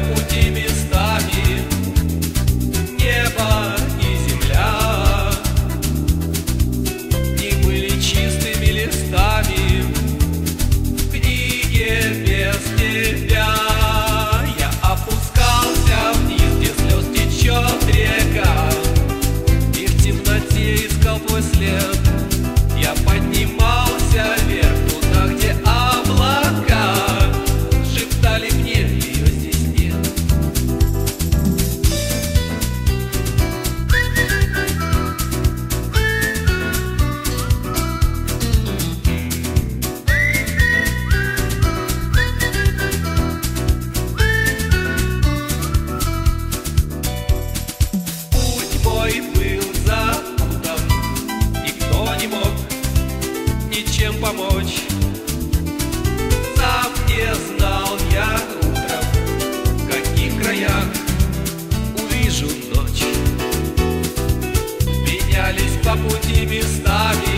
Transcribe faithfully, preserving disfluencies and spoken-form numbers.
по пути местами небо и земля и были чистыми листами в книге без тебя. Я опускался вниз, где слез течет река, и в темноте искал твой след. Я поднимался вверх, туда, где облака шептали мне, ее здесь нет. Путь мой был запутан, никто не мог ничем помочь. Сам не знал я утром, в каких краях увижу ночь. Менялись по пути местами